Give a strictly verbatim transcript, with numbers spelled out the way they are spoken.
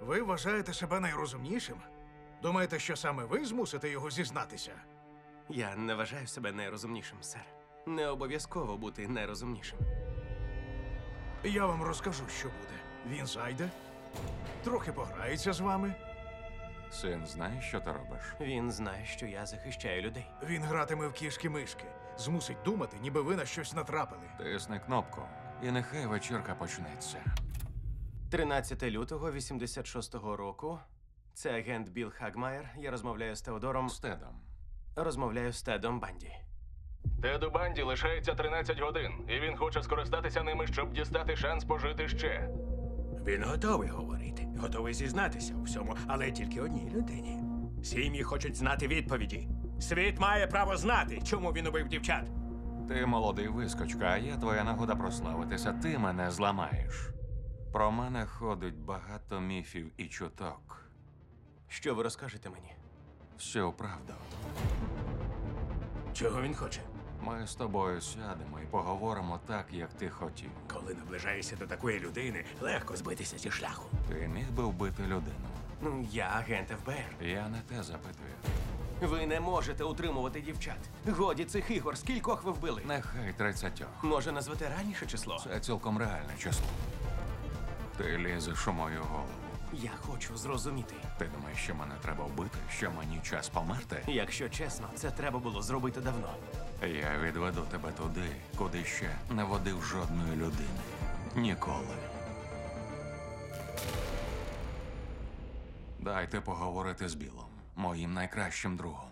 Ви вважаєте себе найрозумнішим? Думаєте, що саме ви змусите його зізнатися? Я не вважаю себе найрозумнішим, сер. Не обов'язково бути найрозумнішим. Я вам розкажу, що буде. Він зайде, трохи пограється з вами. Син знає, що ти робиш? Він знає, що я захищаю людей. Він гратиме в кішки-мишки, змусить думати, ніби ви на щось натрапили. Тисни кнопку, і нехай вечірка почнеться. тринадцятого лютого вісімдесят шостого року. Це агент Білл Хагмайер. Я розмовляю з Теодором. З Тедом. Розмовляю з Тедом Банді. Теду Банді лишається тринадцять годин, і він хоче скористатися ними, щоб дістати шанс пожити ще. Він готовий говорити, готовий зізнатися у всьому, але тільки одній людині. Сім'ї хочуть знати відповіді. Світ має право знати, чому він убив дівчат. Ти молодий вискочка, а я твоя нагода прославитися. Ти мене зламаєш. Про мене ходить багато міфів і чуток. Що ви розкажете мені? Всю правду. Чого він хоче? Ми з тобою сядемо і поговоримо так, як ти хотів. Коли наближаєшся до такої людини, легко збитися зі шляху. Ти міг би вбити людину. Ну, я агент еф бе ер. Я не те запитую. Ви не можете утримувати дівчат. Годі цих ігор. Скількох ви вбили? Нехай тридцятьох. Може, назвете реальніше число? Це цілком реальне число. Ти лізеш у мою голову. Я хочу зрозуміти. Ти думаєш, що мене треба вбити? Що мені час померти? Якщо чесно, це треба було зробити давно. Я відведу тебе туди, куди ще не водив жодної людини. Ніколи. Дайте поговорити з Білом, моїм найкращим другом.